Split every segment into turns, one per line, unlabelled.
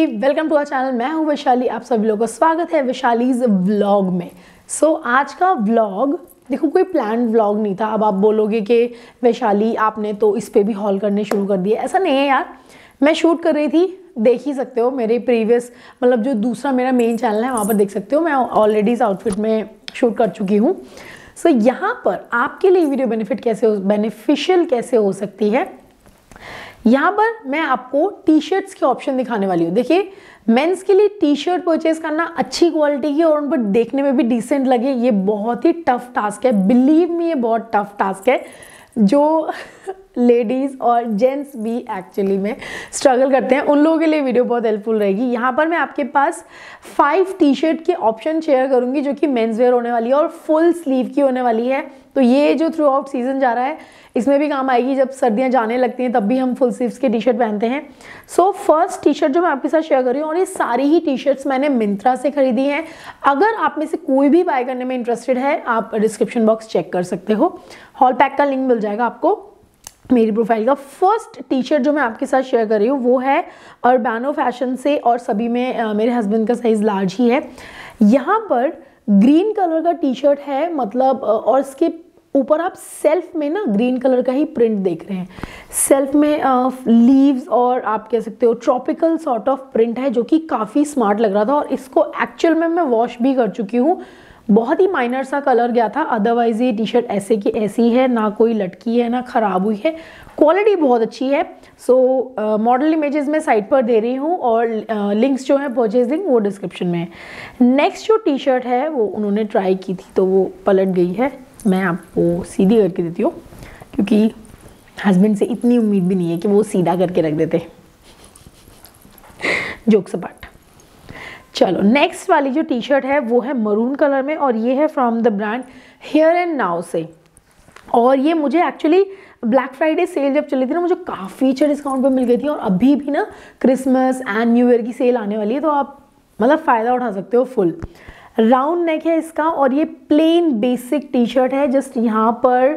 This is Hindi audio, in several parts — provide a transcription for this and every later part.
Welcome to our channel. मैं हूं वैशाली, आप सभी लोगों का स्वागत है वैशालीज व्लॉग में। आज का व्लॉग देखो कोई प्लान व्लॉग नहीं था। अब आप बोलोगे कि वैशाली आपने तो इस पे भी हॉल करने शुरू कर दिए। ऐसा नहीं है यार, मैं शूट कर रही थी, देख ही सकते हो मेरे प्रीवियस मतलब जो दूसरा मेरा मेन चैनल है वहाँ पर देख सकते हो। मैं ऑलरेडी इस आउटफिट में शूट कर चुकी हूँ। यहाँ पर आपके लिए वीडियो बेनिफिशियल कैसे हो सकती है, यहाँ पर मैं आपको टी शर्ट्स के ऑप्शन दिखाने वाली हूँ। देखिए, मेंस के लिए टी शर्ट परचेज करना अच्छी क्वालिटी की और उन पर देखने में भी डिसेंट लगे, ये बहुत ही टफ टास्क है। बिलीव मी, ये बहुत टफ टास्क है जो लेडीज़ और जेंट्स भी एक्चुअली में स्ट्रगल करते हैं, उन लोगों के लिए वीडियो बहुत हेल्पफुल रहेगी। यहाँ पर मैं आपके पास 5 टी शर्ट के ऑप्शन शेयर करूँगी जो कि मेंस वेयर होने वाली है और फुल स्लीव की होने वाली है। तो ये जो थ्रू आउट सीजन जा रहा है इसमें भी काम आएगी, जब सर्दियाँ जाने लगती हैं तब भी हम फुल स्लीव्स के टी शर्ट पहनते हैं। फर्स्ट टी शर्ट जो मैं आपके साथ शेयर कर रही हूँ, और ये सारी ही टी शर्ट्स मैंने मिंत्रा से खरीदी हैं। अगर आप में से कोई भी बाय करने में इंटरेस्टेड है, आप डिस्क्रिप्शन बॉक्स चेक कर सकते हो, हॉल पैक का लिंक मिल जाएगा आपको मेरी प्रोफाइल का। फर्स्ट टी शर्ट जो मैं आपके साथ शेयर कर रही हूँ वो है अर्बानो फैशन से, और सभी में मेरे हस्बैंड का साइज लार्ज ही है। यहाँ पर ग्रीन कलर का टी शर्ट है, मतलब और इसके ऊपर आप सेल्फ में ना ग्रीन कलर का ही प्रिंट देख रहे हैं। सेल्फ में लीव्स और आप कह सकते हो ट्रॉपिकल सॉर्ट ऑफ प्रिंट है, जो कि काफ़ी स्मार्ट लग रहा था। और इसको एक्चुअल में मैं वॉश भी कर चुकी हूँ, बहुत ही माइनर सा कलर गया था। अदरवाइज ये टी शर्ट ऐसे की ऐसी है, ना कोई लटकी है ना ख़राब हुई है, क्वालिटी बहुत अच्छी है। मॉडल इमेजेस मैं साइट पर दे रही हूँ और लिंक्स जो है परचेज लिंक वो डिस्क्रिप्शन में है। नेक्स्ट जो टी शर्ट है वो उन्होंने ट्राई की थी तो वो पलट गई है, मैं आपको सीधी करके देती हूँ क्योंकि हस्बैंड से इतनी उम्मीद भी नहीं है कि वो सीधा करके रख देते। जोक्स अपार्ट, चलो नेक्स्ट वाली जो टी शर्ट है वो है मरून कलर में, और ये है from the brand here and now से। और ये मुझे एक्चुअली ब्लैक फ्राइडे सेल जब चली थी ना, मुझे काफ़ी अच्छे डिस्काउंट पे मिल गई थी। और अभी भी ना क्रिसमस एंड न्यू ईयर की सेल आने वाली है, तो आप मतलब फ़ायदा उठा सकते हो फुल। राउंड नेक है इसका, और ये प्लेन बेसिक टी शर्ट है। जस्ट यहाँ पर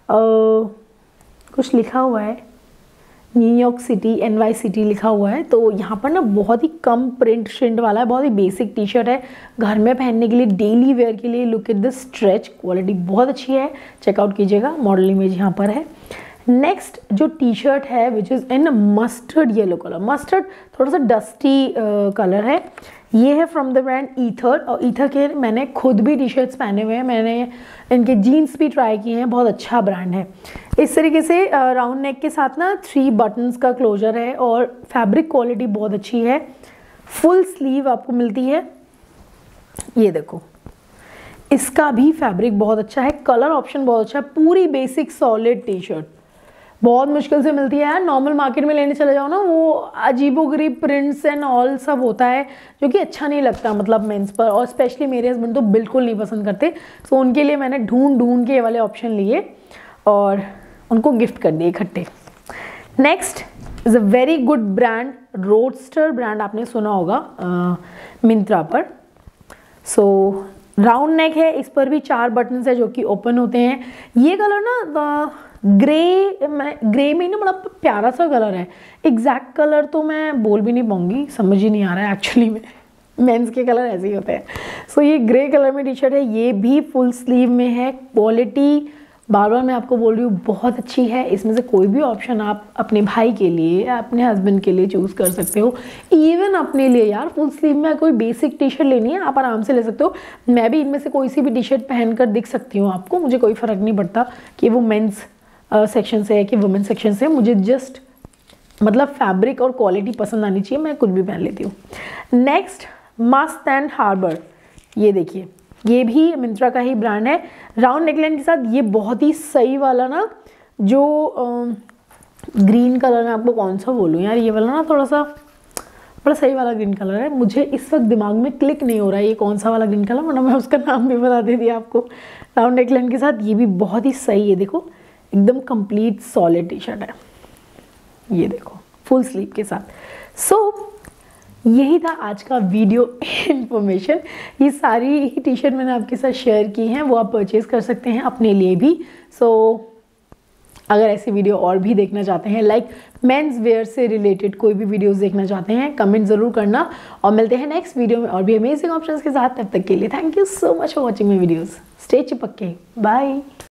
कुछ लिखा हुआ है, न्यूयॉर्क सिटी NY सिटी लिखा हुआ है। तो यहाँ पर ना बहुत ही कम प्रिंट श्रिंट वाला है, बहुत ही बेसिक टी शर्ट है, घर में पहनने के लिए, डेली वेयर के लिए। Look at the stretch, quality बहुत अच्छी है, चेकआउट कीजिएगा, मॉडल इमेज यहाँ पर है। नेक्स्ट जो टी शर्ट है which is in mustard yellow colour, mustard थोड़ा सा डस्टी कलर है। ये है फ्रॉम द ब्रांड ईथर, और ईथर के मैंने खुद भी टी शर्ट्स पहने हुए हैं, मैंने इनके जीन्स भी ट्राई किए हैं, बहुत अच्छा ब्रांड है। इस तरीके से राउंड नेक के साथ ना 3 बटन्स का क्लोजर है, और फैब्रिक क्वालिटी बहुत अच्छी है। फुल स्लीव आपको मिलती है, ये देखो, इसका भी फैब्रिक बहुत अच्छा है, कलर ऑप्शन बहुत अच्छा है। पूरी बेसिक सॉलिड टी शर्ट बहुत मुश्किल से मिलती है यार, नॉर्मल मार्केट में लेने चले जाओ ना, वो अजीबोगरीब प्रिंट्स एंड ऑल सब होता है जो कि अच्छा नहीं लगता, मतलब मेंस पर। और स्पेशली मेरे हस्बैंड तो बिल्कुल नहीं पसंद करते, तो उनके लिए मैंने ढूंढ के ये वाले ऑप्शन लिए और उनको गिफ्ट कर दिए इकट्ठे। Next is a very good brand, Roadster brand, आपने सुना होगा मिंत्रा पर। राउंड नेक है, इस पर भी 4 बटन्स है जो कि ओपन होते हैं। ये कलर ना ग्रे में ना बड़ा प्यारा सा कलर है। एग्जैक्ट कलर तो मैं बोल भी नहीं पाऊंगी, समझ ही नहीं आ रहा है एक्चुअली में, मेंस के कलर ऐसे ही होते हैं। ये ग्रे कलर में टी शर्ट है, ये भी फुल स्लीव में है। क्वालिटी बार बार मैं आपको बोल रही हूँ बहुत अच्छी है। इसमें से कोई भी ऑप्शन आप अपने भाई के लिए या अपने हस्बैंड के लिए चूज़ कर सकते हो, इवन अपने लिए यार। फुल स्लीव में कोई बेसिक टी शर्ट लेनी है आप आराम से ले सकते हो। मैं भी इनमें से कोई सी भी टी शर्ट पहनकर दिख सकती हूँ आपको, मुझे कोई फ़र्क नहीं पड़ता कि वो मेंस सेक्शन से है कि वुमेन सेक्शन से। मुझे जस्ट मतलब फैब्रिक और क्वालिटी पसंद आनी चाहिए, मैं कुछ भी पहन लेती हूँ। नेक्स्ट मस्त एंड हार्बर, ये देखिए, ये भी मिंत्रा का ही ब्रांड है। राउंड नेकलाइन के साथ ये बहुत ही सही वाला ना, जो ग्रीन कलर में, आपको कौन सा बोलूँ यार, ये वाला ना थोड़ा सा बड़ा सही वाला ग्रीन कलर है। मुझे इस वक्त दिमाग में क्लिक नहीं हो रहा है ये कौन सा वाला ग्रीन कलर, वरना मैं उसका नाम भी बता देती आपको। राउंड नेकलाइन के साथ ये भी बहुत ही सही है, देखो एकदम कंप्लीट सॉलिड टी शर्ट है, ये देखो फुल स्लीव के साथ। यही था आज का वीडियो इन्फॉर्मेशन। ये सारी ही टी शर्ट मैंने आपके साथ शेयर की हैं, वो आप परचेज़ कर सकते हैं अपने लिए भी। अगर ऐसी वीडियो और भी देखना चाहते हैं, लाइक मेंस वेयर से रिलेटेड कोई भी वीडियोस देखना चाहते हैं, कमेंट ज़रूर करना। और मिलते हैं नेक्स्ट वीडियो में और भी अमेजिंग ऑप्शंस के साथ। तब तक के लिए thank you so much for watching my videos. Stay चिपक के, बाय।